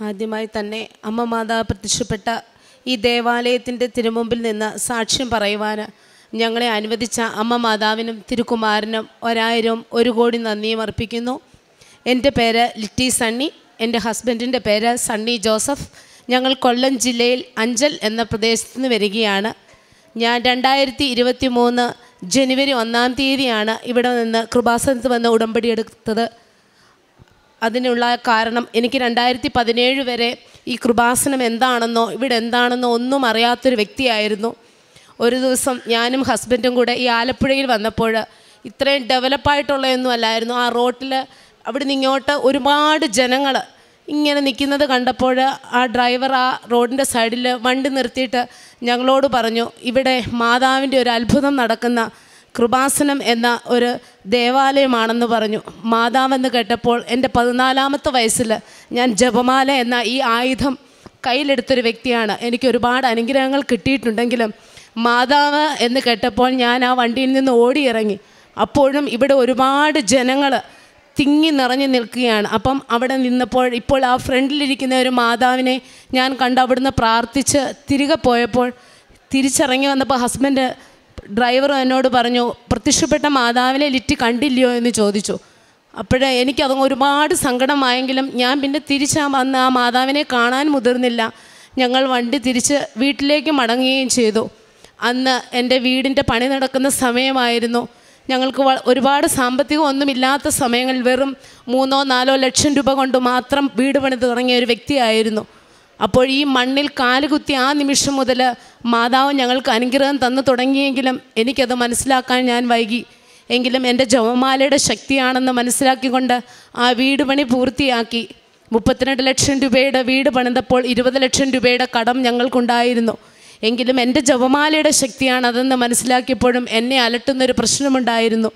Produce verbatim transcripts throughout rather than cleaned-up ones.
ആദ്യമായി തന്നെ അമ്മ മാതാവ് പ്രത്യക്ഷപ്പെട്ട ഈ ദേവാലയത്തിൻ്റെ തിരുമുമ്പിൽ നിന്ന് സാക്ഷ്യം പറയുവാൻ ഞങ്ങളെ അനുവദിച്ച അമ്മ മാതാവിനും തിരുക്കുമാരനും ഒരായിരം ഒരു കോടി നന്ദിയും അർപ്പിക്കുന്നു. എൻ്റെ പേര് ലിറ്റി സണ്ണി, എൻ്റെ ഹസ്ബൻഡിൻ്റെ പേര് സണ്ണി ജോസഫ്. ഞങ്ങൾ കൊല്ലം ജില്ലയിൽ അഞ്ചൽ എന്ന പ്രദേശത്ത് നിന്ന് വരികയാണ്. ഞാൻ രണ്ടായിരത്തി ഇരുപത്തി മൂന്ന് ജനുവരി ഒന്നാം തീയതിയാണ് ഇവിടെ നിന്ന് കൃപാസനത്ത് വന്ന് ഉടമ്പടി എടുത്തത്. അതിനുള്ള കാരണം എനിക്ക് രണ്ടായിരത്തി പതിനേഴ് വരെ ഈ കൃപാസനം എന്താണെന്നോ ഇവിടെ എന്താണെന്നോ ഒന്നും അറിയാത്തൊരു വ്യക്തിയായിരുന്നു. ഒരു ദിവസം ഞാനും ഹസ്ബൻഡും കൂടെ ഈ ആലപ്പുഴയിൽ വന്നപ്പോൾ ഇത്രയും ഡെവലപ്പായിട്ടുള്ളതൊന്നും അല്ലായിരുന്നു. ആ റോട്ടിൽ അവിടെ നിന്ന് ഇങ്ങോട്ട് ഒരുപാട് ജനങ്ങൾ ഇങ്ങനെ നിൽക്കുന്നത് കണ്ടപ്പോൾ ആ ഡ്രൈവർ ആ റോഡിൻ്റെ സൈഡിൽ വണ്ടി നിർത്തിയിട്ട് ഞങ്ങളോട് പറഞ്ഞു, ഇവിടെ മാതാവിൻ്റെ ഒരു അത്ഭുതം നടക്കുന്ന കൃപാസനം എന്ന ഒരു ദേവാലയമാണെന്ന് പറഞ്ഞു. മാതാവെന്ന് കേട്ടപ്പോൾ എൻ്റെ പതിനാലാമത്തെ വയസ്സിൽ ഞാൻ ജപമാല എന്ന ഈ ആയുധം കയ്യിലെടുത്തൊരു വ്യക്തിയാണ്. എനിക്ക് ഒരുപാട് അനുഗ്രഹങ്ങൾ കിട്ടിയിട്ടുണ്ടെങ്കിലും മാതാവ് എന്ന് കേട്ടപ്പോൾ ഞാൻ ആ വണ്ടിയിൽ നിന്ന് ഓടിയിറങ്ങി. അപ്പോഴും ഇവിടെ ഒരുപാട് ജനങ്ങൾ തിങ്ങി നിറഞ്ഞു നിൽക്കുകയാണ്. അപ്പം അവിടെ നിന്നപ്പോൾ ഇപ്പോൾ ആ ഫ്രണ്ടിലിരിക്കുന്ന ഒരു മാതാവിനെ ഞാൻ കണ്ട് അവിടുന്ന് പ്രാർത്ഥിച്ച് തിരികെ പോയപ്പോൾ തിരിച്ചിറങ്ങി വന്നപ്പോൾ ഹസ്ബൻഡ് ഡ്രൈവർ എന്നോട് പറഞ്ഞു, പ്രത്യക്ഷപ്പെട്ട മാതാവിനെ ലിറ്റി കണ്ടില്ലയോ എന്ന് ചോദിച്ചു. അപ്പോഴേ എനിക്കത് ഒരുപാട് സങ്കടമായെങ്കിലും ഞാൻ പിന്നെ തിരിച്ച് വന്ന് ആ മാതാവിനെ കാണാൻ മുതിർന്നില്ല. ഞങ്ങൾ വണ്ടി തിരിച്ച് വീട്ടിലേക്ക് മടങ്ങുകയും ചെയ്തു. അന്ന് എൻ്റെ വീടിൻ്റെ പണി നടക്കുന്ന സമയമായിരുന്നു. ഞങ്ങൾക്ക് ഒരുപാട് സാമ്പത്തികം ഒന്നുമില്ലാത്ത സമയങ്ങളിൽ വെറും മൂന്നോ നാലോ ലക്ഷം രൂപ കൊണ്ട് മാത്രം വീട് പണി തുടങ്ങിയ ഒരു വ്യക്തിയായിരുന്നു. അപ്പോൾ ഈ മണ്ണിൽ കാലുകുത്തി ആ നിമിഷം മുതൽ മാതാവ് ഞങ്ങൾക്ക് അനുഗ്രഹം തന്നു തുടങ്ങിയെങ്കിലും എനിക്കത് മനസ്സിലാക്കാൻ ഞാൻ വൈകി. എങ്കിലും എൻ്റെ ജപമാലയുടെ ശക്തിയാണെന്ന് മനസ്സിലാക്കിക്കൊണ്ട് ആ വീട് പണി പൂർത്തിയാക്കി. മുപ്പത്തിരണ്ട് ലക്ഷം രൂപയുടെ വീട് പണിതപ്പോൾ ഇരുപത് ലക്ഷം രൂപയുടെ കടം ഞങ്ങൾക്കുണ്ടായിരുന്നു. എങ്കിലും എൻ്റെ ജപമാലയുടെ ശക്തിയാണ് അതെന്ന് മനസ്സിലാക്കിയപ്പോഴും എന്നെ അലട്ടുന്നൊരു പ്രശ്നമുണ്ടായിരുന്നു.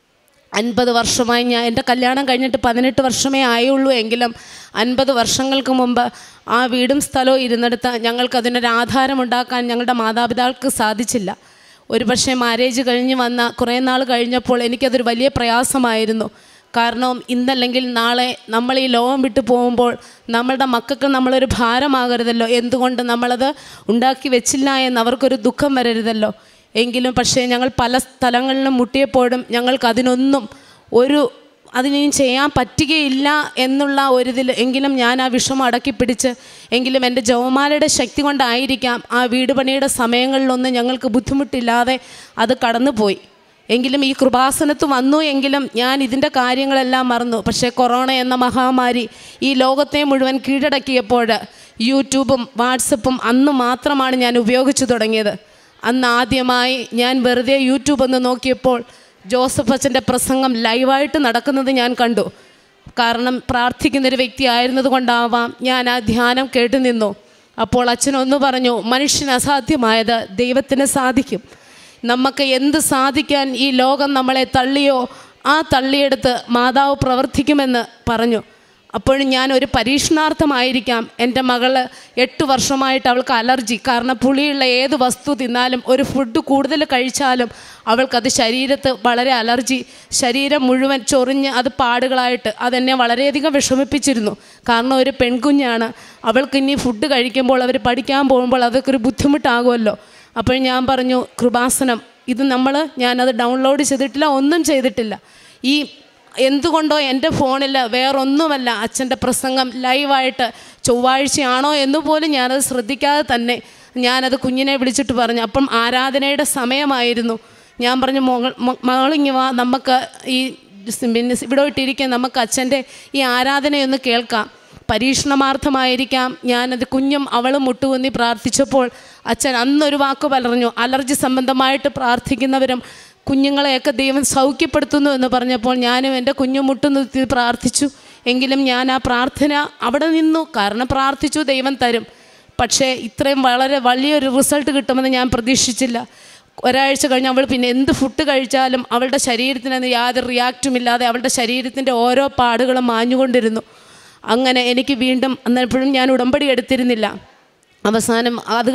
അൻപത് വർഷമായി ഞാൻ എൻ്റെ കല്യാണം കഴിഞ്ഞിട്ട് പതിനെട്ട് വർഷമേ ആയുള്ളൂ. എങ്കിലും അൻപത് വർഷങ്ങൾക്ക് മുമ്പ് ആ വീടും സ്ഥലവും ഇരുന്നെടുത്ത് ഞങ്ങൾക്കതിനൊരു ആധാരമുണ്ടാക്കാൻ ഞങ്ങളുടെ മാതാപിതാക്കൾക്ക് സാധിച്ചില്ല. ഒരു പക്ഷേ മാരേജ് കഴിഞ്ഞ് വന്ന കുറേ നാൾ കഴിഞ്ഞപ്പോൾ എനിക്കതൊരു വലിയ പ്രയാസമായിരുന്നു. കാരണം ഇന്നല്ലെങ്കിൽ നാളെ നമ്മൾ ഈ ലോകം വിട്ടു പോകുമ്പോൾ നമ്മളുടെ മക്കൾക്ക് നമ്മളൊരു ഭാരമാകരുതല്ലോ, എന്തുകൊണ്ട് നമ്മളത് ഉണ്ടാക്കി വെച്ചില്ല എന്ന് അവർക്കൊരു ദുഃഖം വരരുതല്ലോ. എങ്കിലും പക്ഷേ ഞങ്ങൾ പല സ്ഥലങ്ങളിലും മുട്ടിയപ്പോഴും ഞങ്ങൾക്കതിനൊന്നും ഒരു അതിനും ചെയ്യാൻ പറ്റുകയില്ല എന്നുള്ള ഒരിതിൽ എങ്കിലും ഞാൻ ആ വിഷമം അടക്കി പിടിച്ച് എങ്കിലും എൻ്റെ ജപമാലയുടെ ശക്തി കൊണ്ടായിരിക്കാം ആ വീട് പണിയുടെ സമയങ്ങളിലൊന്നും ഞങ്ങൾക്ക് ബുദ്ധിമുട്ടില്ലാതെ അത് കടന്നുപോയി. എങ്കിലും ഈ കൃപാസനത്ത് വന്നു എങ്കിലും ഞാൻ ഇതിൻ്റെ കാര്യങ്ങളെല്ലാം മറന്നു. പക്ഷേ കൊറോണ എന്ന മഹാമാരി ഈ ലോകത്തെ മുഴുവൻ കീഴടക്കിയപ്പോൾ യൂട്യൂബും വാട്സപ്പും അന്ന് മാത്രമാണ് ഞാൻ ഉപയോഗിച്ചു തുടങ്ങിയത്. അന്ന് ആദ്യമായി ഞാൻ വെറുതെ യൂട്യൂബ് ഒന്ന് നോക്കിയപ്പോൾ ജോസഫ് അച്ഛൻ്റെ പ്രസംഗം ലൈവായിട്ട് നടക്കുന്നത് ഞാൻ കണ്ടു. കാരണം പ്രാർത്ഥിക്കുന്നൊരു വ്യക്തി ആയിരുന്നത് കൊണ്ടാവാം ഞാൻ ആ ധ്യാനം കേട്ടു നിന്നു. അപ്പോൾ അച്ഛനൊന്ന് പറഞ്ഞു, മനുഷ്യന് അസാധ്യമായത് ദൈവത്തിന് സാധിക്കും. നമുക്ക് എന്ത് സാധിക്കാൻ ഈ ലോകം നമ്മളെ തള്ളിയോ ആ തള്ളിയെടുത്ത് മാതാവ് പ്രവർത്തിക്കുമെന്ന് പറഞ്ഞു. അപ്പോഴും ഞാൻ ഒരു പരീക്ഷണാർത്ഥമായിരിക്കാം എൻ്റെ മകള് എട്ട് വർഷമായിട്ട് അവൾക്ക് അലർജി, കാരണം പുളിയുള്ള ഏത് വസ്തു തിന്നാലും ഒരു ഫുഡ് കൂടുതൽ കഴിച്ചാലും അവൾക്കത് ശരീരത്ത് വളരെ അലർജി, ശരീരം മുഴുവൻ ചൊറിഞ്ഞ് അത് പാടുകളായിട്ട് അതെന്നെ വളരെയധികം വിഷമിപ്പിച്ചിരുന്നു. കാരണം ഒരു പെൺകുഞ്ഞാണ്, അവൾക്ക് ഇനി ഫുഡ് കഴിക്കുമ്പോൾ അവർ പഠിക്കാൻ പോകുമ്പോൾ അതൊക്കെ ഒരു ബുദ്ധിമുട്ടാകുമല്ലോ. അപ്പോൾ ഞാൻ പറഞ്ഞു, കൃപാസനം ഇത് നമ്മൾ ഞാനത് ഡൗൺലോഡ് ചെയ്തിട്ടില്ല, ഒന്നും ചെയ്തിട്ടില്ല. ഈ എന്തുകൊണ്ടോ എൻ്റെ ഫോണിൽ വേറൊന്നുമല്ല അച്ഛൻ്റെ പ്രസംഗം ലൈവായിട്ട് ചൊവ്വാഴ്ചയാണോ എന്നുപോലും ഞാനത് ശ്രദ്ധിക്കാതെ തന്നെ ഞാനത് കുഞ്ഞിനെ വിളിച്ചിട്ട് പറഞ്ഞു. അപ്പം ആരാധനയുടെ സമയമായിരുന്നു. ഞാൻ പറഞ്ഞു, മകൾ മകളിങ്ങി വാ, നമുക്ക് ഈ പിന്നെ ഇവിടെ ഇട്ടിരിക്കാൻ നമുക്ക് അച്ഛൻ്റെ ഈ ആരാധനയൊന്ന് കേൾക്കാം. പരീക്ഷണമാർത്ഥമായിരിക്കാം ഞാനത് കുഞ്ഞും അവളും മുട്ടുകുന്നി പ്രാർത്ഥിച്ചപ്പോൾ അച്ഛൻ അന്നൊരു വാക്ക് പറഞ്ഞു, അലർജി സംബന്ധമായിട്ട് പ്രാർത്ഥിക്കുന്നവരും കുഞ്ഞുങ്ങളെയൊക്കെ ദൈവം സൗഖ്യപ്പെടുത്തുന്നു എന്ന് പറഞ്ഞപ്പോൾ ഞാനും എൻ്റെ കുഞ്ഞു മുട്ടുനിർത്തി പ്രാർത്ഥിച്ചു. എങ്കിലും ഞാൻ ആ പ്രാർത്ഥന അവിടെ നിന്നു, കാരണം പ്രാർത്ഥിച്ചു ദൈവം തരും. പക്ഷേ ഇത്രയും വളരെ വലിയൊരു റിസൾട്ട് കിട്ടുമെന്ന് ഞാൻ പ്രതീക്ഷിച്ചില്ല. ഒരാഴ്ച കഴിഞ്ഞ് അവൾ പിന്നെ എന്ത് ഫുഡ് കഴിച്ചാലും അവളുടെ ശരീരത്തിന് യാതൊരു റിയാക്റ്റും ഇല്ലാതെ അവളുടെ ശരീരത്തിൻ്റെ ഓരോ പാടുകളും മാഞ്ഞുകൊണ്ടിരുന്നു. അങ്ങനെ എനിക്ക് വീണ്ടും അന്നപ്പോഴും ഞാൻ ഉടമ്പടി എടുത്തിരുന്നില്ല. അവസാനം അത്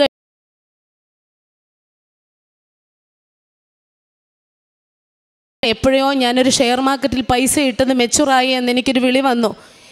എപ്പോഴോ ഞാനൊരു ഷെയർ മാർക്കറ്റിൽ പൈസ ഇട്ടത് മെച്ചുറായി എന്ന് എനിക്കൊരു വിളി വന്നു.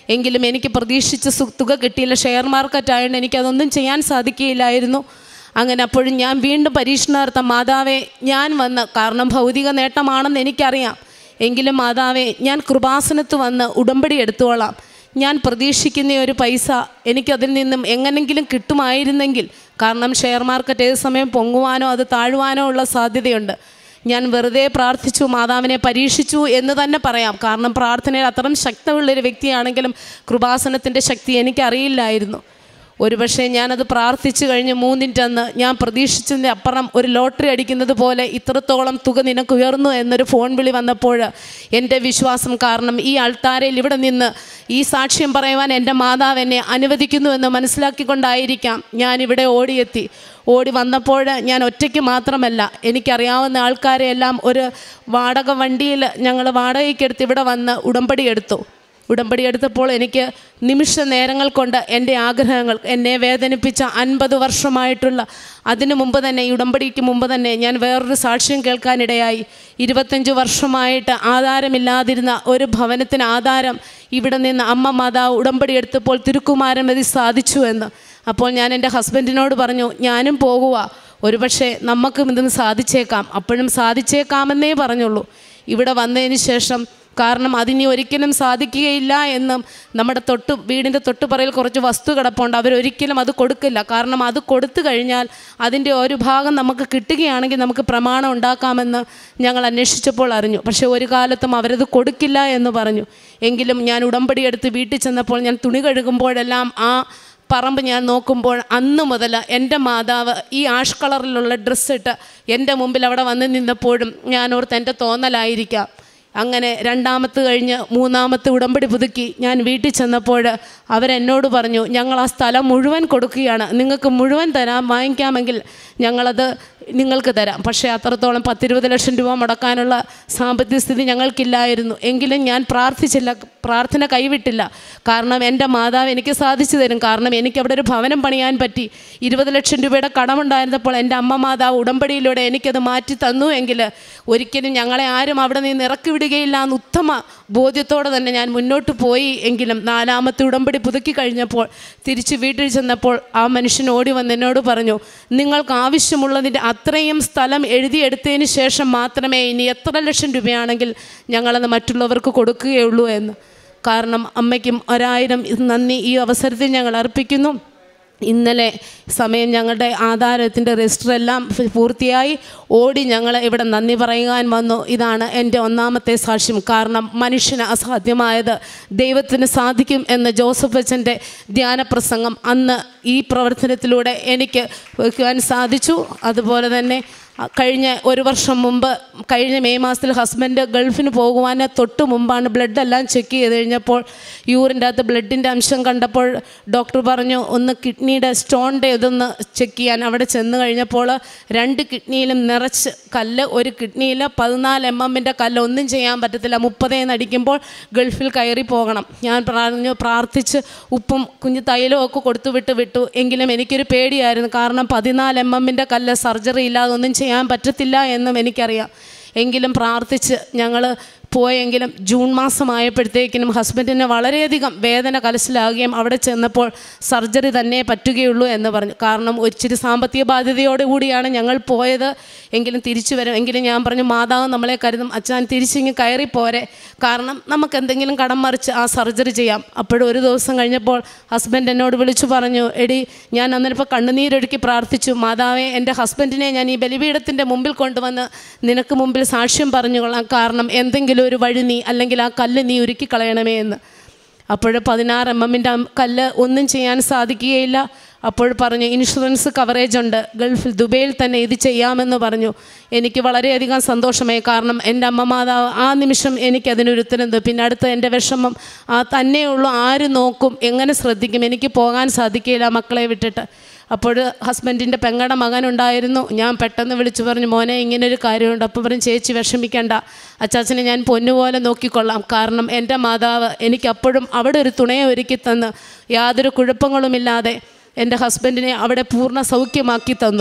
എങ്കിലും എനിക്ക് പ്രതീക്ഷിച്ച തുക കിട്ടിയില്ല. ഷെയർ മാർക്കറ്റ് ആയതുകൊണ്ട് എനിക്കതൊന്നും ചെയ്യാൻ സാധിക്കുകയില്ലായിരുന്നു. അങ്ങനെ അപ്പോഴും ഞാൻ വീണ്ടും പരീക്ഷണാർത്ഥം മാതാവേ ഞാൻ വന്ന്, കാരണം ഭൗതിക നേട്ടമാണെന്ന് എനിക്കറിയാം, എങ്കിലും മാതാവേ ഞാൻ കൃപാസനത്ത് വന്ന് ഉടമ്പടി എടുത്തോളാം. ഞാൻ പ്രതീക്ഷിക്കുന്ന ഒരു പൈസ എനിക്കതിൽ നിന്നും എങ്ങനെങ്കിലും കിട്ടുമായിരുന്നെങ്കിൽ, കാരണം ഷെയർ മാർക്കറ്റ് ഏത് സമയം പൊങ്ങുവാനോ അത് താഴുവാനോ ഉള്ള സാധ്യതയുണ്ട്. ഞാൻ വെറുതെ പ്രാർത്ഥിച്ചു, മാതാവിനെ പരീക്ഷിച്ചു എന്ന് തന്നെ പറയാം. കാരണം പ്രാർത്ഥനയിൽ അത്രയും ശക്തമുള്ളൊരു വ്യക്തിയാണെങ്കിലും കൃപാസനത്തിൻ്റെ ശക്തി എനിക്കറിയില്ലായിരുന്നു. ഒരുപക്ഷെ ഞാനത് പ്രാർത്ഥിച്ചു കഴിഞ്ഞ് മൂന്നിൻ്റന്ന് ഞാൻ പ്രതീക്ഷിച്ചതിൻ്റെ അപ്പുറം ഒരു ലോട്ടറി അടിക്കുന്നത് പോലെ ഇത്രത്തോളം തുക നിനക്ക് ഉയർന്നു എന്നൊരു ഫോൺ വിളി വന്നപ്പോൾ എൻ്റെ വിശ്വാസം, കാരണം ഈ ആൾത്താരയിൽ ഇവിടെ നിന്ന് ഈ സാക്ഷ്യം പറയുവാൻ എൻ്റെ മാതാവ് എന്നെ അനുവദിക്കുന്നു എന്ന് മനസ്സിലാക്കിക്കൊണ്ടായിരിക്കാം ഞാനിവിടെ ഓടിയെത്തി. ഓടി വന്നപ്പോൾ ഞാൻ ഒറ്റയ്ക്ക് മാത്രമല്ല, എനിക്കറിയാവുന്ന ആൾക്കാരെയെല്ലാം ഒരു വാടക വണ്ടിയിൽ ഞങ്ങൾ വാടകയ്ക്കെടുത്ത് ഇവിടെ വന്ന് ഉടമ്പടി എടുത്തു. ഉടമ്പടി എടുത്തപ്പോൾ എനിക്ക് നിമിഷ നേരങ്ങൾ കൊണ്ട് എൻ്റെ ആഗ്രഹങ്ങൾ, എന്നെ വേദനിപ്പിച്ച അൻപത് വർഷമായിട്ടുള്ള, അതിനു മുമ്പ് തന്നെ ഈ ഉടമ്പടിക്ക് മുമ്പ് തന്നെ ഞാൻ വേറൊരു സാക്ഷ്യം കേൾക്കാനിടയായി. ഇരുപത്തഞ്ച് വർഷമായിട്ട് ആധാരമില്ലാതിരുന്ന ഒരു ഭവനത്തിന് ആധാരം ഇവിടെ നിന്ന് അമ്മ മാതാവ് ഉടമ്പടി എടുത്തപ്പോൾ തിരുക്കുമാരൻ മതി സാധിച്ചു എന്ന്. അപ്പോൾ ഞാൻ എൻ്റെ ഹസ്ബൻഡിനോട് പറഞ്ഞു, ഞാനും പോകുക, ഒരുപക്ഷെ നമുക്കും ഇതൊന്ന് സാധിച്ചേക്കാം. അപ്പോഴും സാധിച്ചേക്കാമെന്നേ പറഞ്ഞുള്ളൂ. ഇവിടെ വന്നതിന് ശേഷം, കാരണം അതിനി ഒരിക്കലും സാധിക്കുകയില്ല എന്നും നമ്മുടെ തൊട്ട് വീടിൻ്റെ തൊട്ടുപറയിൽ കുറച്ച് വസ്തു കിടപ്പുണ്ട്, അവരൊരിക്കലും അത് കൊടുക്കില്ല. കാരണം അത് കൊടുത്തു കഴിഞ്ഞാൽ അതിൻ്റെ ഒരു ഭാഗം നമുക്ക് കിട്ടുകയാണെങ്കിൽ നമുക്ക് പ്രമാണം ഉണ്ടാക്കാമെന്ന് ഞങ്ങൾ അന്വേഷിച്ചപ്പോൾ അറിഞ്ഞു. പക്ഷേ ഒരു കാലത്തും അവരത് കൊടുക്കില്ല എന്ന് പറഞ്ഞു. എങ്കിലും ഞാൻ ഉടമ്പടി എടുത്ത് വീട്ടിൽ ചെന്നപ്പോൾ ഞാൻ തുണി കഴുകുമ്പോഴെല്ലാം ആ പറമ്പ് ഞാൻ നോക്കുമ്പോൾ അന്ന് മുതൽ എൻ്റെ മാതാവ് ഈ ആഷ് കളറിലുള്ള ഡ്രസ്സിട്ട് എൻ്റെ മുമ്പിൽ അവിടെ വന്ന് നിന്നപ്പോഴും ഞാനോർത്ത് എൻ്റെ തോന്നലായിരിക്കാം. അങ്ങനെ രണ്ടാമത്ത് കഴിഞ്ഞ് മൂന്നാമത്തെ ഉടമ്പടി പുതുക്കി ഞാൻ വീട്ടിൽ ചെന്നപ്പോൾ അവരെന്നോട് പറഞ്ഞു, ഞങ്ങൾ ആ സ്ഥലം മുഴുവൻ കൊടുക്കുകയാണ്, നിങ്ങൾക്ക് മുഴുവൻ തരാം, വാങ്ങിക്കാമെങ്കിൽ ഞങ്ങളത് നിങ്ങൾക്ക് തരാം. പക്ഷേ അത്രത്തോളം പത്തിരുപത് ലക്ഷം രൂപ മുടക്കാനുള്ള സാമ്പത്തിക സ്ഥിതി ഞങ്ങൾക്കില്ലായിരുന്നു. എങ്കിലും ഞാൻ പ്രാർത്ഥിച്ചില്ല, പ്രാർത്ഥന കൈവിട്ടില്ല. കാരണം എൻ്റെ മാതാവ് എനിക്ക് സാധിച്ചു തരും. കാരണം എനിക്കവിടെ ഒരു ഭവനം പണിയാൻ പറ്റി. ഇരുപത് ലക്ഷം രൂപയുടെ കടമുണ്ടായിരുന്നപ്പോൾ എൻ്റെ അമ്മ മാതാവ് ഉടമ്പടിയിലൂടെ എനിക്കത് മാറ്റി തന്നു എങ്കിൽ ഒരിക്കലും ഞങ്ങളെ ആരും അവിടെ നിന്ന് ഇറക്കി വിടുകയില്ല എന്ന് ഉത്തമ ബോധ്യത്തോടെ തന്നെ ഞാൻ മുന്നോട്ട് പോയി. എങ്കിലും നാലാമത്തെ ഉടമ്പടി പുതുക്കി കഴിഞ്ഞപ്പോൾ തിരിച്ച് വീട്ടിൽ ചെന്നപ്പോൾ ആ മനുഷ്യൻ ഓടി വന്ന് എന്നോട് പറഞ്ഞു, നിങ്ങൾക്ക് ആവശ്യമുള്ളതിൻ്റെ അത്രയും സ്ഥലം എഴുതിയെടുത്തതിന് ശേഷം മാത്രമേ ഇനി എത്ര ലക്ഷം രൂപയാണെങ്കിൽ ഞങ്ങളത് മറ്റുള്ളവർക്ക് കൊടുക്കുകയുള്ളൂ എന്ന്. കാരണം അമ്മയ്ക്കും ഒരായിരം നന്ദി ഈ അവസരത്തിൽ ഞങ്ങൾ അർപ്പിക്കുന്നു. ഇന്നലെ സമയം ഞങ്ങളുടെ ആധാരത്തിൻ്റെ രജിസ്റ്റർ എല്ലാം പൂർത്തിയായി. ഓടി ഞങ്ങൾ ഇവിടെ നന്ദി പറയാൻ വന്നു. ഇതാണ് എൻ്റെ ഒന്നാമത്തെ സാക്ഷ്യം. കാരണം മനുഷ്യന് അസാധ്യമായത് ദൈവത്തിന് സാധിക്കും എന്ന ജോസഫ് അച്ഛൻ്റെ ധ്യാനപ്രസംഗം അന്ന് ഈ പ്രവർത്തനത്തിലൂടെ എനിക്ക് വയ്ക്കുവാൻ സാധിച്ചു. അതുപോലെ തന്നെ കഴിഞ്ഞ ഒരു വർഷം മുമ്പ്, കഴിഞ്ഞ മെയ് മാസത്തിൽ ഹസ്ബൻഡ് ഗൾഫിന് പോകുവാൻ തൊട്ട് മുമ്പാണ് ബ്ലഡെല്ലാം ചെക്ക് ചെയ്ത് കഴിഞ്ഞപ്പോൾ യൂറിൻ്റെ അകത്ത് ബ്ലഡിൻ്റെ അംശം കണ്ടപ്പോൾ ഡോക്ടർ പറഞ്ഞു ഒന്ന് കിഡ്നിയുടെ സ്റ്റോണിൻ്റെ ഇതൊന്ന് ചെക്ക് ചെയ്യാൻ. അവിടെ ചെന്ന് കഴിഞ്ഞപ്പോൾ രണ്ട് കിഡ്നിയിലും നിറച്ച് കല്ല്, ഒരു കിഡ്നിയിൽ പതിനാല് എം എമ്മിൻ്റെ കല്ല്, ഒന്നും ചെയ്യാൻ പറ്റത്തില്ല, മുപ്പതേന്ന് അടിക്കുമ്പോൾ ഗൾഫിൽ കയറി പോകണം. ഞാൻ പറഞ്ഞു പ്രാർത്ഥിച്ച് ഉപ്പും കുഞ്ഞു തൈലവും ഒക്കെ കൊടുത്തു വിട്ട് വിട്ടു. എങ്കിലും എനിക്കൊരു പേടിയായിരുന്നു. കാരണം പതിനാല് എം എമ്മിൻ്റെ കല്ല്, സർജറി ഇല്ലാതെ ഒന്നും ചെയ്യാൻ പറ്റത്തില്ല എന്നും എനിക്കറിയാം. എങ്കിലും പ്രാർത്ഥിച്ച് ഞങ്ങൾ പോയെങ്കിലും ജൂൺ മാസമായപ്പോഴത്തേക്കിനും ഹസ്ബൻഡിന് വളരെയധികം വേദന കലശലാകുകയും അവിടെ ചെന്നപ്പോൾ സർജറി തന്നെ പറ്റുകയുള്ളൂ എന്ന് പറഞ്ഞു. കാരണം ഒരിച്ചിരി സാമ്പത്തിക ബാധ്യതയോടു കൂടിയാണ് ഞങ്ങൾ പോയത്. എങ്കിലും തിരിച്ചു വരും. എങ്കിലും ഞാൻ പറഞ്ഞു മാതാവ് നമ്മളെ കരുതും, അച്ഛൻ തിരിച്ചിങ്ങ് കയറിപ്പോരെ, കാരണം നമുക്ക് എന്തെങ്കിലും കടം മറിച്ച് ആ സർജറി ചെയ്യാം. അപ്പോഴും ഒരു ദിവസം കഴിഞ്ഞപ്പോൾ ഹസ്ബൻഡ് എന്നോട് വിളിച്ചു പറഞ്ഞു, എടി ഞാൻ അന്നേരപ്പോൾ കണ്ണുനീരൊഴുക്കി പ്രാർത്ഥിച്ചു, മാതാവേ എൻ്റെ ഹസ്ബൻഡിനെ ഞാൻ ഈ ബലിപീഠത്തിൻ്റെ മുമ്പിൽ കൊണ്ടുവന്ന് നിനക്ക് മുമ്പിൽ സാക്ഷ്യം പറഞ്ഞുകൊള്ളാം. കാരണം എന്തെങ്കിലും ഒരു വഴി നീ, അല്ലെങ്കിൽ ആ കല്ല് നീ ഉരുക്കി കളയണമേ എന്ന്. അപ്പോൾ പതിനാറ് എം എമ്മിൻ്റെ കല്ല് ഒന്നും ചെയ്യാൻ സാധിക്കുകയില്ല. അപ്പോൾ പറഞ്ഞു ഇൻഷുറൻസ് കവറേജ് ഉണ്ട്, ഗൾഫിൽ ദുബൈയിൽ തന്നെ ഇത് ചെയ്യാമെന്ന് പറഞ്ഞു. എനിക്ക് വളരെയധികം സന്തോഷമായി. കാരണം എൻ്റെ അമ്മ മാതാവ് ആ നിമിഷം എനിക്കതിനൊരു ഉത്തരം തന്നു. പിന്നെ അടുത്ത എൻ്റെ വിഷമം ആ തന്നെയുള്ളൂ, ആര് നോക്കും, എങ്ങനെ ശ്രദ്ധിക്കും, എനിക്ക് പോകാൻ സാധിക്കില്ല മക്കളെ വിട്ടിട്ട്. അപ്പോൾ ഹസ്ബൻഡിൻ്റെ പെങ്ങളുടെ മകനുണ്ടായിരുന്നു. ഞാൻ പെട്ടെന്ന് വിളിച്ചു പറഞ്ഞു, മോനെ ഇങ്ങനൊരു കാര്യമുണ്ട്. അപ്പോൾ പറഞ്ഞു ചേച്ചി വിഷമിക്കേണ്ട, അച്ചാച്ചനെ ഞാൻ പൊന്നുപോലെ നോക്കിക്കൊള്ളാം. കാരണം എൻ്റെ മാതാവ് എനിക്കപ്പോഴും അവിടെ ഒരു തുണയെ ഒരുക്കി തന്ന് യാതൊരു കുഴപ്പങ്ങളുമില്ലാതെ എൻ്റെ ഹസ്ബൻഡിനെ അവിടെ പൂർണ്ണ സൗഖ്യമാക്കി തന്നു.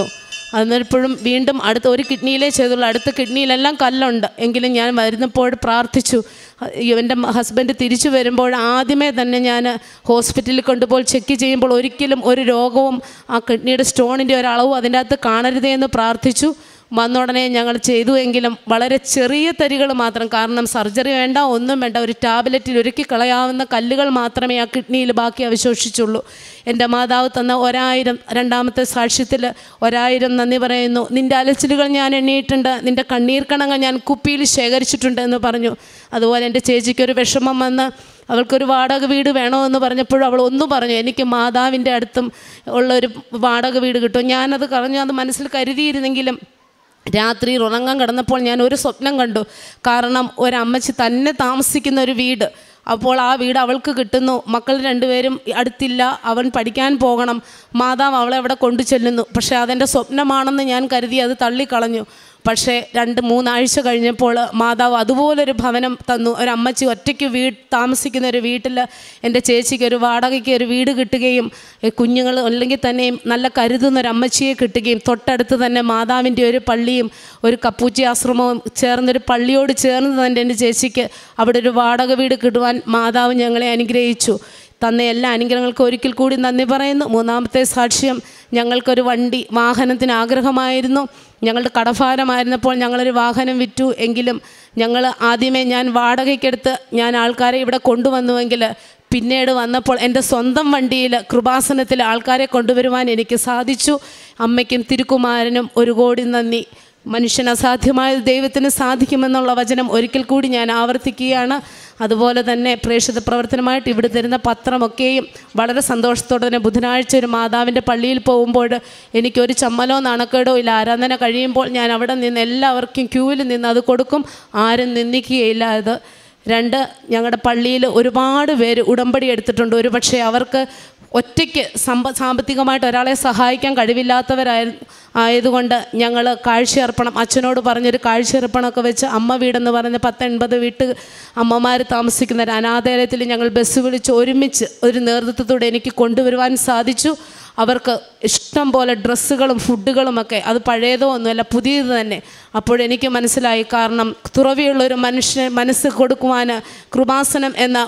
അന്നേരപ്പോഴും വീണ്ടും അടുത്ത ഒരു കിഡ്നിയിലേ ചെയ്തുള്ളൂ, അടുത്ത കിഡ്നിയിലെല്ലാം കല്ലുണ്ട്. എങ്കിലും ഞാൻ വരുന്നപ്പോൾ പ്രാർത്ഥിച്ചു. എൻ്റെ ഹസ്ബൻഡ് തിരിച്ചു വരുമ്പോൾ ആദ്യമേ തന്നെ ഞാൻ ഹോസ്പിറ്റലിൽ കൊണ്ടുപോയി ചെക്ക് ചെയ്യുമ്പോൾ ഒരിക്കലും ഒരു രോഗവും ആ കിഡ്നിയുടെ സ്റ്റോണിൻ്റെ ഒരളവും അതിൻ്റെ അകത്ത് കാണരുതേ എന്ന് പ്രാർത്ഥിച്ചു. വന്നുടനെ ഞങ്ങൾ ചെയ്തു. എങ്കിലും വളരെ ചെറിയ തരികൾ മാത്രം, കാരണം സർജറി വേണ്ട, ഒന്നും വേണ്ട, ഒരു ടാബ്ലറ്റിൽ ഒരുക്കി കളയാവുന്ന കല്ലുകൾ മാത്രമേ ആ കിഡ്നിയിൽ ബാക്കി അവശേഷിച്ചുള്ളൂ. എൻ്റെ മാതാവ് തന്ന ഒരായിരം, രണ്ടാമത്തെ സാക്ഷ്യത്തിൽ ഒരായിരം നന്ദി പറയുന്നു. നിൻ്റെ അലച്ചിലുകൾ ഞാൻ എണ്ണിയിട്ടുണ്ട്, നിൻ്റെ കണ്ണീർ കണങ്ങൾ ഞാൻ കുപ്പിയിൽ ശേഖരിച്ചിട്ടുണ്ട് എന്ന് പറഞ്ഞു. അതുപോലെ എൻ്റെ ചേച്ചിക്കൊരു വിഷമം വന്ന് അവൾക്കൊരു വാടക വീട് വേണമെന്ന് പറഞ്ഞപ്പോഴും അവൾ ഒന്നും പറഞ്ഞു, എനിക്ക് മാതാവിൻ്റെ അടുത്തും ഉള്ളൊരു വാടക വീട് കിട്ടും. ഞാനത് പറഞ്ഞു, അത് മനസ്സിൽ കരുതിയിരുന്നെങ്കിലും രാത്രി ഉറങ്ങാൻ കിടന്നപ്പോൾ ഞാൻ ഒരു സ്വപ്നം കണ്ടു. കാരണം ഒരമ്മച്ചി തന്നെ താമസിക്കുന്ന ഒരു വീട്, അപ്പോൾ ആ വീട് അവൾക്ക് കിട്ടുന്നു. മക്കൾ രണ്ടുപേരും അടുത്തില്ല, അവൻ പഠിക്കാൻ പോകണം, മാതാവ് അവളെ അവിടെ കൊണ്ടു ചെല്ലുന്നു. പക്ഷേ അതെൻ്റെ സ്വപ്നമാണെന്ന് ഞാൻ കരുതി അത് തള്ളിക്കളഞ്ഞു. പക്ഷേ രണ്ട് മൂന്നാഴ്ച കഴിഞ്ഞപ്പോൾ മാതാവ് അതുപോലൊരു ഭവനം തന്നു. ഒരമ്മച്ചി ഒറ്റയ്ക്ക് വീട് താമസിക്കുന്ന ഒരു വീട്ടിൽ എൻ്റെ ചേച്ചിക്ക് ഒരു വാടകയ്ക്ക് ഒരു വീട് കിട്ടുകയും കുഞ്ഞുങ്ങൾ അല്ലെങ്കിൽ തന്നെയും നല്ല കരുതുന്ന ഒരു അമ്മച്ചിയെ കിട്ടുകയും തൊട്ടടുത്ത് തന്നെ മാതാവിൻ്റെ ഒരു പള്ളിയും ഒരു കപ്പൂച്ചി ആശ്രമവും ചേർന്നൊരു പള്ളിയോട് ചേർന്ന് തന്നെ എൻ്റെ ചേച്ചിക്ക് അവിടെ ഒരു വാടക വീട് കിട്ടുവാൻ മാതാവ് ഞങ്ങളെ അനുഗ്രഹിച്ചു. തന്ന എല്ലാ അനുഗ്രഹങ്ങൾക്കും ഒരിക്കൽ കൂടി നന്ദി പറയുന്നു. മൂന്നാമത്തെ സാക്ഷ്യം, ഞങ്ങൾക്കൊരു വണ്ടി വാഹനത്തിന് ആഗ്രഹമായിരുന്നു. ഞങ്ങളുടെ കടഭാരമായിരുന്നപ്പോൾ ഞങ്ങളൊരു വാഹനം വിറ്റു. എങ്കിലും ഞങ്ങൾ ആദ്യമേ ഞാൻ വാടകയ്ക്കെടുത്ത് ഞാൻ ആൾക്കാരെ ഇവിടെ കൊണ്ടുവന്നുവെങ്കിൽ പിന്നീട് വന്നപ്പോൾ എൻ്റെ സ്വന്തം വണ്ടിയിൽ കൃപാസനത്തിൽ ആൾക്കാരെ കൊണ്ടുവരുവാൻ എനിക്ക് സാധിച്ചു. അമ്മയ്ക്കും തിരുക്കുമാരനും ഒരു കോടി നന്ദി. മനുഷ്യന് അസാധ്യമായ ദൈവത്തിന് സാധിക്കുമെന്നുള്ള വചനം ഒരിക്കൽ കൂടി ഞാൻ ആവർത്തിക്കുകയാണ്. അതുപോലെ തന്നെ പ്രേക്ഷിത പ്രവർത്തനമായിട്ട് ഇവിടെ തരുന്ന പത്രമൊക്കെയും വളരെ സന്തോഷത്തോടെ തന്നെ ബുധനാഴ്ച ഒരു മാതാവിൻ്റെ പള്ളിയിൽ പോകുമ്പോൾ എനിക്കൊരു ചമ്മലോ നാണക്കേടോ ഇല്ല. ആരാധന കഴിയുമ്പോൾ ഞാൻ അവിടെ നിന്ന് എല്ലാവർക്കും ക്യൂവിൽ നിന്ന് അത് കൊടുക്കും, ആരും നിന്ദിക്കുകയില്ല. അത് രണ്ട്, ഞങ്ങളുടെ പള്ളിയിൽ ഒരുപാട് പേര് ഉടമ്പടി എടുത്തിട്ടുണ്ട്. ഒരു പക്ഷേ അവർക്ക് ഒറ്റയ്ക്ക് സമ്പ സാമ്പത്തികമായിട്ട് ഒരാളെ സഹായിക്കാൻ കഴിവില്ലാത്തവരായ ആയതുകൊണ്ട് ഞങ്ങൾ കാഴ്ചയർപ്പണം അച്ഛനോട് പറഞ്ഞൊരു കാഴ്ചയർപ്പണമൊക്കെ വെച്ച് അമ്മ വീടെന്ന് പറഞ്ഞ പത്തൊൻപത് വീട്ട് അമ്മമാർ താമസിക്കുന്ന ഒരു അനാഥാലയത്തിൽ ഞങ്ങൾ ബസ് വിളിച്ച് ഒരുമിച്ച് ഒരു നേതൃത്വത്തോടെ എനിക്ക് കൊണ്ടുവരുവാൻ സാധിച്ചു. അവർക്ക് ഇഷ്ടം പോലെ ഡ്രസ്സുകളും ഫുഡുകളുമൊക്കെ, അത് പഴയതോ ഒന്നുമല്ല, പുതിയത് തന്നെ. അപ്പോഴെനിക്ക് മനസ്സിലായി, കാരണം തുറവിയുള്ളൊരു മനുഷ്യന് മനസ്സ് കൊടുക്കുവാൻ കൃപാസനം എന്ന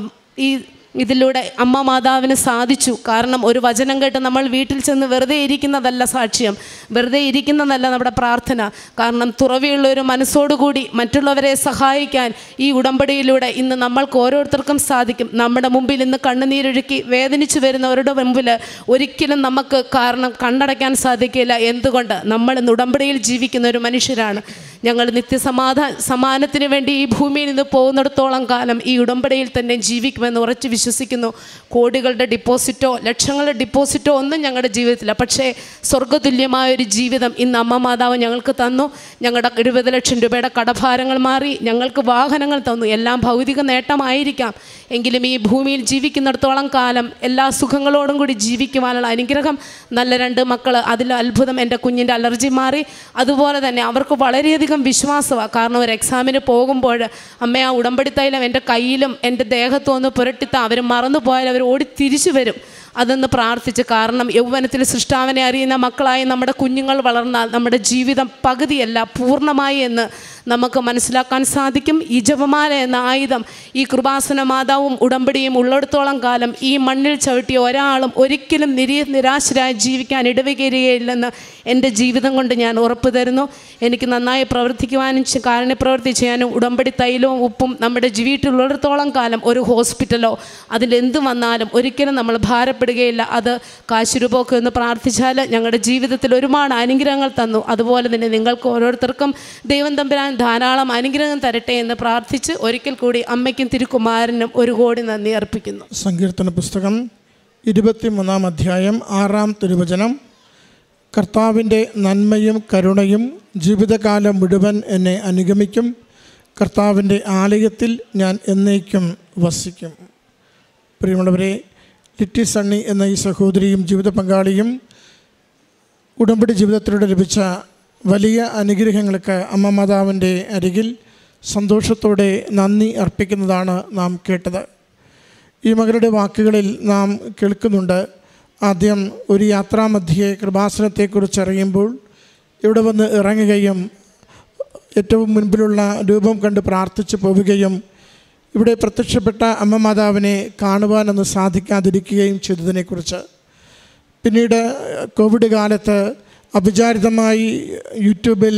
ഈ ഇതിലൂടെ അമ്മ മാതാവിന് സാധിച്ചു. കാരണം ഒരു വചനം കേട്ട് നമ്മൾ വീട്ടിൽ ചെന്ന് വെറുതെ ഇരിക്കുന്നതല്ല സാക്ഷ്യം, വെറുതെ ഇരിക്കുന്നതല്ല നമ്മുടെ പ്രാർത്ഥന. കാരണം തുറവിയുള്ള ഒരു മനസ്സോടുകൂടി മറ്റുള്ളവരെ സഹായിക്കാൻ ഈ ഉടമ്പടിയിലൂടെ ഇന്ന് നമ്മൾക്ക് ഓരോരുത്തർക്കും സാധിക്കും. നമ്മുടെ മുമ്പിൽ ഇന്ന് കണ്ണുനീരൊഴുക്കി വേദനിച്ചു വരുന്നവരുടെ മുമ്പിൽ ഒരിക്കലും നമുക്ക് കാരണം കണ്ണടയ്ക്കാൻ സാധിക്കില്ല. എന്തുകൊണ്ട്? നമ്മൾ ഇന്ന് ഉടമ്പടിയിൽ ജീവിക്കുന്ന ഒരു മനുഷ്യരാണ്. ഞങ്ങൾ നിത്യസമാധാ സമാനത്തിന് വേണ്ടി ഈ ഭൂമിയിൽ നിന്ന് പോകുന്നിടത്തോളം കാലം ഈ ഉടമ്പടിയിൽ തന്നെ ജീവിക്കുമെന്ന് ഉറച്ചു വിശ്വസിക്കുന്നു. കോടികളുടെ ഡിപ്പോസിറ്റോ ലക്ഷങ്ങളുടെ ഡിപ്പോസിറ്റോ ഒന്നും ഞങ്ങളുടെ ജീവിതത്തില്ല. പക്ഷേ സ്വർഗ്ഗതുല്യമായൊരു ജീവിതം ഇന്ന് അമ്മ മാതാവ് ഞങ്ങൾക്ക് തന്നു. ഞങ്ങളുടെ എഴുപത് ലക്ഷം രൂപയുടെ കടഭാരങ്ങൾ മാറി, ഞങ്ങൾക്ക് വാഹനങ്ങൾ തന്നു. എല്ലാം ഭൗതിക നേട്ടമായിരിക്കാം, എങ്കിലും ഈ ഭൂമിയിൽ ജീവിക്കുന്നിടത്തോളം കാലം എല്ലാ സുഖങ്ങളോടും കൂടി ജീവിക്കുവാനുള്ള അനുഗ്രഹം. നല്ല രണ്ട് മക്കൾ, അതിൽ അത്ഭുതം എൻ്റെ കുഞ്ഞിൻ്റെ അലർജി മാറി. അതുപോലെ തന്നെ അവർക്ക് വളരെയധികം വിശ്വാസമാണ്. കാരണം ഒരു എക്സാമിന് പോകുമ്പോൾ അമ്മ ആ ഉടമ്പടി തൈലം എൻ്റെ കയ്യിലും എൻ്റെ ദേഹത്തും ഒന്ന് പുരട്ടിത്ത അവർ മറന്നു പോയാൽ അവർ ഓടി തിരിച്ചു വരും. അതൊന്ന് പ്രാർത്ഥിച്ച്, കാരണം യൗവനത്തിൽ സൃഷ്ടാവിനെ അറിയുന്ന മക്കളായി നമ്മുടെ കുഞ്ഞുങ്ങൾ വളർന്നാൽ നമ്മുടെ ജീവിതം പകുതിയല്ല പൂർണ്ണമായി എന്ന് നമുക്ക് മനസ്സിലാക്കാൻ സാധിക്കും. ഈ ജപമാല എന്ന ആയുധം ഈ കൃപാസന മാതാവും ഉടമ്പടിയും ഉള്ളിടത്തോളം കാലം ഈ മണ്ണിൽ ചവിട്ടിയ ഒരാളും ഒരിക്കലും നിരീ നിരാശരായി ജീവിക്കാൻ ഇടവകയില്ലെന്ന് എൻ്റെ ജീവിതം കൊണ്ട് ഞാൻ ഉറപ്പ് തരുന്നു. എനിക്ക് നന്നായി പ്രവർത്തിക്കുവാനും കാരുണ്യപ്രവൃത്തി ചെയ്യാനും ഉടമ്പടി തൈലവും ഉപ്പും നമ്മുടെ വീട്ടിലുള്ളിടത്തോളം കാലം ഒരു ഹോസ്പിറ്റലോ അതിലെന്ത് വന്നാലും ഒരിക്കലും നമ്മൾ ഭാരപ്പെടുകയില്ല. അത് കാശ് രൂപമൊക്കെ ഒന്ന് പ്രാർത്ഥിച്ചാൽ ഞങ്ങളുടെ ജീവിതത്തിൽ ഒരുപാട് അനുഗ്രഹങ്ങൾ തന്നു. അതുപോലെ തന്നെ നിങ്ങൾക്ക് ഓരോരുത്തർക്കും ദൈവം തമ്പുരാൻ ധാരാളം അനുഗ്രഹം തരട്ടെ എന്ന് പ്രാർത്ഥിച്ച് ഒരിക്കൽ കൂടി അമ്മയ്ക്കും തിരുക്കുമാരനും ഒരു കോടി നന്ദി അർപ്പിക്കുന്നു. സങ്കീർത്തന പുസ്തകം ഇരുപത്തിമൂന്നാം അധ്യായം ആറാം തിരുവചനം. കർത്താവിൻ്റെ നന്മയും കരുണയും ജീവിതകാലം മുഴുവൻ എന്നെ അനുഗമിക്കും. കർത്താവിൻ്റെ ആലയത്തിൽ ഞാൻ എന്നേക്കും വസിക്കും. പ്രിയമുള്ളവരെ, ലിറ്റി സണ്ണി എന്ന ഈ സഹോദരിയും ജീവിത പങ്കാളിയും ഉടമ്പടി ജീവിതത്തിലൂടെ ലഭിച്ച വലിയ അനുഗ്രഹങ്ങൾക്ക് അമ്മ മാതാവിൻ്റെ അരികിൽ സന്തോഷത്തോടെ നന്ദി അർപ്പിക്കുന്നതാണ് നാം കേട്ടത്. ഈ മകളുടെ വാക്കുകളിൽ നാം കേൾക്കുന്നുണ്ട്. ആദ്യം ഒരു യാത്രാമധ്യേ കൃപാസനത്തെക്കുറിച്ച് അറിയുമ്പോൾ ഇവിടെ വന്ന് ഇറങ്ങുകയും ഏറ്റവും മുൻപിലുള്ള രൂപം കണ്ട് പ്രാർത്ഥിച്ചു പോവുകയും ഇവിടെ പ്രത്യക്ഷപ്പെട്ട അമ്മ മാതാവിനെ കാണുവാനൊന്നും സാധിക്കാതിരിക്കുകയും ചെയ്തതിനെക്കുറിച്ച്. പിന്നീട് കോവിഡ് കാലത്ത് അവിചാരിതമായി യൂട്യൂബിൽ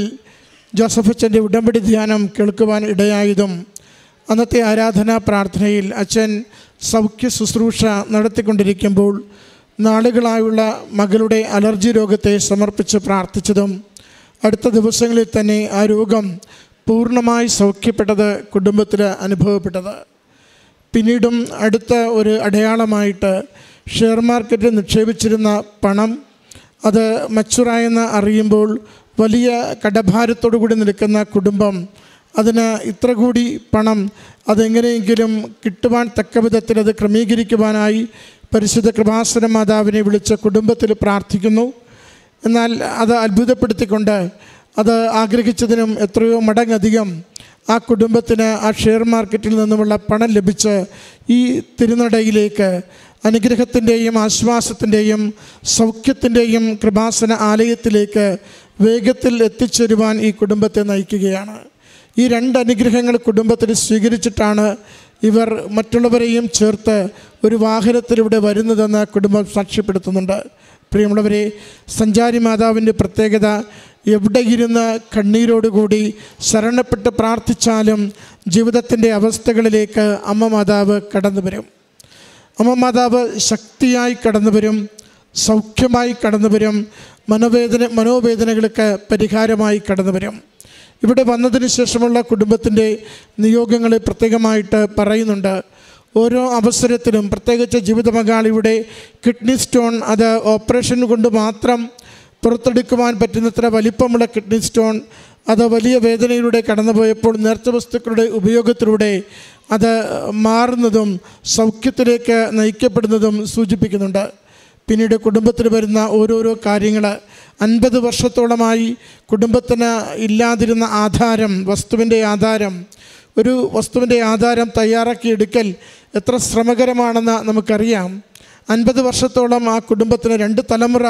ജോസഫ് അച്ഛൻ്റെ ഉടമ്പടി ധ്യാനം കേൾക്കുവാൻ ഇടയായതും അന്നത്തെ ആരാധനാ പ്രാർത്ഥനയിൽ അച്ഛൻ സൗഖ്യ ശുശ്രൂഷ നടത്തിക്കൊണ്ടിരിക്കുമ്പോൾ നാളുകളായുള്ള മകളുടെ അലർജി രോഗത്തെ സമർപ്പിച്ച് പ്രാർത്ഥിച്ചതും അടുത്ത ദിവസങ്ങളിൽ തന്നെ ആ രോഗം പൂർണ്ണമായി സൗഖ്യപ്പെട്ടത് കുടുംബത്തിൽ അനുഭവപ്പെട്ടത്. പിന്നീടും അടുത്ത ഒരു അടയാളമായിട്ട് ഷെയർ മാർക്കറ്റിൽ നിക്ഷേപിച്ചിരുന്ന പണം അത് മച്ചുറായെന്ന് അറിയുമ്പോൾ വലിയ കടഭാരത്തോടു കൂടി നിൽക്കുന്ന കുടുംബം അതിന് ഇത്ര കൂടി പണം അതെങ്ങനെയെങ്കിലും കിട്ടുവാൻ തക്ക വിധത്തിൽ അത് ക്രമീകരിക്കുവാനായി പരിശുദ്ധ കൃപാസന മാതാവിനെ വിളിച്ച് കുടുംബത്തിൽ പ്രാർത്ഥിക്കുന്നു. എന്നാൽ അത് അത്ഭുതപ്പെടുത്തിക്കൊണ്ട് അത് ആഗ്രഹിച്ചതിനും എത്രയോ മടങ്ങധികം ആ കുടുംബത്തിന് ആ ഷെയർ മാർക്കറ്റിൽ നിന്നുമുള്ള പണം ലഭിച്ച് ഈ തിരുനടയിലേക്ക് അനുഗ്രഹത്തിൻ്റെയും ആശ്വാസത്തിൻ്റെയും സൗഖ്യത്തിൻ്റെയും കൃപാസന ആലയത്തിലേക്ക് വേഗത്തിൽ എത്തിച്ചേരുവാൻ ഈ കുടുംബത്തെ നയിക്കുകയാണ്. ഈ രണ്ട് അനുഗ്രഹങ്ങൾ കുടുംബത്തിൽ സ്വീകരിച്ചിട്ടാണ് ഇവർ മറ്റുള്ളവരെയും ചേർത്ത് ഒരു വാഹനത്തിലൂടെ വരുന്നതെന്ന് കുടുംബം സാക്ഷ്യപ്പെടുത്തുന്നുണ്ട്. പ്രിയമുള്ളവരെ, സഞ്ചാരി മാതാവിൻ്റെ പ്രത്യേകത എവിടെ ഇരുന്ന് കണ്ണീരോടുകൂടി ശരണപ്പെട്ട് പ്രാർത്ഥിച്ചാലും ജീവിതത്തിൻ്റെ അവസ്ഥകളിലേക്ക് അമ്മ മാതാവ് കടന്നു വരും. അമ്മ മാതാവ് ശക്തിയായി കടന്നു വരും, സൗഖ്യമായി കടന്നു വരും, മനോവേദന മനോവേദനകൾക്ക് പരിഹാരമായി കടന്നു വരും. ഇവിടെ വന്നതിന് ശേഷമുള്ള കുടുംബത്തിൻ്റെ നിയോഗങ്ങളെ പ്രത്യേകമായിട്ട് പറയുന്നുണ്ട്. ഓരോ അവസരത്തിലും പ്രത്യേകിച്ച് ജീവിത പങ്കാളിയുടെ കിഡ്നി സ്റ്റോൺ അത് ഓപ്പറേഷൻ കൊണ്ട് മാത്രം പുറത്തെടുക്കുവാൻ പറ്റുന്നത്ര വലിപ്പമുള്ള കിഡ്നി സ്റ്റോൺ അത് വലിയ വേദനയിലൂടെ കടന്നുപോയപ്പോൾ നേർച്ച വസ്തുക്കളുടെ ഉപയോഗത്തിലൂടെ അത് മാറുന്നതും സൗഖ്യത്തിലേക്ക് നയിക്കപ്പെടുന്നതും സൂചിപ്പിക്കുന്നുണ്ട്. പിന്നീട് കുടുംബത്തിൽ വരുന്ന ഓരോരോ കാര്യങ്ങൾ അൻപത് വർഷത്തോളമായി കുടുംബത്തിന് ഇല്ലാതിരുന്ന ആധാരം, വസ്തുവിൻ്റെ ആധാരം, ഒരു വസ്തുവിൻ്റെ ആധാരം തയ്യാറാക്കിയെടുക്കൽ എത്ര ശ്രമകരമാണെന്ന് നമുക്കറിയാം. അൻപത് വർഷത്തോളം ആ കുടുംബത്തിന് രണ്ട് തലമുറ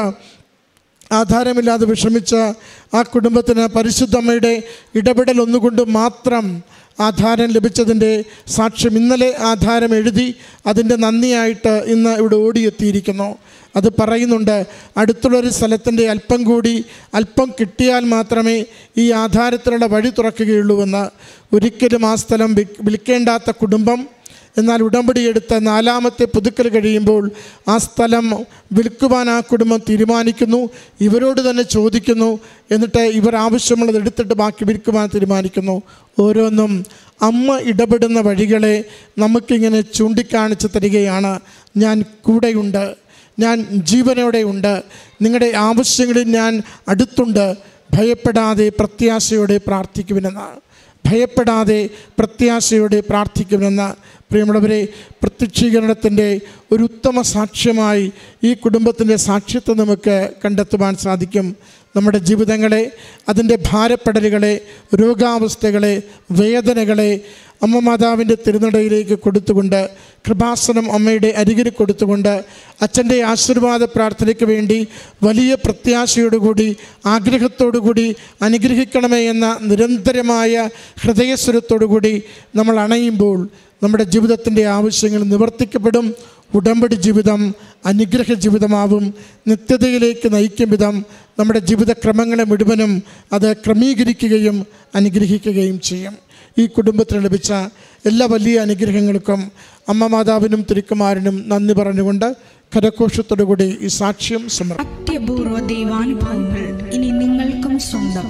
ആധാരമില്ലാതെ വിഷമിച്ച ആ കുടുംബത്തിന് പരിശുദ്ധമ്മയുടെ ഇടപെടൽ ഒന്നുകൊണ്ട് മാത്രം ആധാരം ലഭിച്ചതിൻ്റെ സാക്ഷ്യം ഇന്നലെ ആധാരം എഴുതി അതിൻ്റെ നന്ദിയായിട്ട് ഇന്ന് ഇവിടെ ഓടിയെത്തിയിരിക്കുന്നു. അത് പറയുന്നുണ്ട്, അടുത്തുള്ളൊരു സ്ഥലത്തിൻ്റെ അല്പം കൂടി അല്പം കിട്ടിയാൽ മാത്രമേ ഈ ആധാരത്തിലുള്ള വഴി തുറക്കുകയുള്ളൂവെന്ന്. ഒരിക്കലും ആ സ്ഥലം വിൽക്കേണ്ടാത്ത കുടുംബം എന്നാൽ ഉടമ്പടിയെടുത്ത് നാലാമത്തെ പുതുക്കൽ കഴിയുമ്പോൾ ആ സ്ഥലം വിൽക്കുവാൻ ആ കുടുംബം തീരുമാനിക്കുന്നു. ഇവരോട് തന്നെ ചോദിക്കുന്നു, എന്നിട്ട് ഇവർ ആവശ്യമുള്ളത് എടുത്തിട്ട് ബാക്കി വിൽക്കുവാൻ തീരുമാനിക്കുന്നു. ഓരോന്നും അമ്മ ഇടപെടുന്ന വഴികളെ നമുക്കിങ്ങനെ ചൂണ്ടിക്കാണിച്ച് തരികയാണ്. ഞാൻ കൂടെയുണ്ട്, ഞാൻ ജീവനോടെ ഉണ്ട്, നിങ്ങളുടെ ആവശ്യങ്ങളിൽ ഞാൻ അടുത്തുണ്ട്, ഭയപ്പെടാതെ പ്രത്യാശയോടെ പ്രാർത്ഥിക്കുമെന്നാണ്. ഭയപ്പെടാതെ പ്രത്യാശയോടെ പ്രാർത്ഥിക്കുമെന്ന പ്രിയമുള്ളവരെ, പ്രത്യക്ഷീകരണത്തിൻ്റെ ഒരു ഉത്തമ സാക്ഷ്യമായി ഈ കുടുംബത്തിൻ്റെ സാക്ഷ്യത്തെ നമുക്ക് കണ്ടെത്തുവാൻ സാധിക്കും. നമ്മുടെ ജീവിതങ്ങളെ, അതിൻ്റെ ഭാരപ്പെടലുകളെ, രോഗാവസ്ഥകളെ, വേദനകളെ അമ്മ മാതാവിൻ്റെ തിരുനടയിലേക്ക് കൊടുത്തുകൊണ്ട്, കൃപാസനം അമ്മയുടെ അരികിൽ കൊടുത്തുകൊണ്ട്, അച്ഛൻ്റെ ആശീർവാദ പ്രാർത്ഥനയ്ക്ക് വേണ്ടി വലിയ പ്രത്യാശയോടുകൂടി ആഗ്രഹത്തോടുകൂടി അനുഗ്രഹിക്കണമേ എന്ന നിരന്തരമായ ഹൃദയസ്വരത്തോടുകൂടി നമ്മൾ അണയുമ്പോൾ നമ്മുടെ ജീവിതത്തിൻ്റെ ആവശ്യങ്ങൾ നിവർത്തിക്കപ്പെടും. ഉടമ്പടി ജീവിതം അനുഗ്രഹ ജീവിതമാവും. നിത്യതയിലേക്ക് നയിക്കും വിധം നമ്മുടെ ജീവിതക്രമങ്ങളെ മുഴുവനും അത് ക്രമീകരിക്കുകയും അനുഗ്രഹിക്കുകയും ചെയ്യും. ഈ കുടുംബത്തിന് ലഭിച്ച എല്ലാ വലിയ അനുഗ്രഹങ്ങൾക്കും അമ്മ മാതാവിനും തിരുക്കുമാരനും നന്ദി പറഞ്ഞുകൊണ്ട് കരഘോഷത്തോടുകൂടി ഈ സാക്ഷ്യം സമർപ്പിക്കും. അത്യപൂർവ ദൈവാനുഭവങ്ങൾ ഇനി നിങ്ങൾക്കും സ്വന്തം.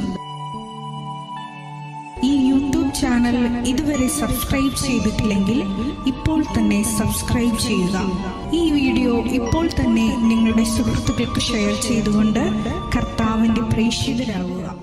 ഈ യൂട്യൂബ് ചാനൽ ഇതുവരെ സബ്സ്ക്രൈബ് ചെയ്തിട്ടില്ലെങ്കിൽ ഇപ്പോൾ തന്നെ സബ്സ്ക്രൈബ് ചെയ്യുക. ഈ വീഡിയോ ഇപ്പോൾ തന്നെ നിങ്ങളുടെ സുഹൃത്തുക്കൾക്ക് ഷെയർ ചെയ്തുകൊണ്ട് കർത്താവിൻ്റെ പ്രേക്ഷിതരാകുക.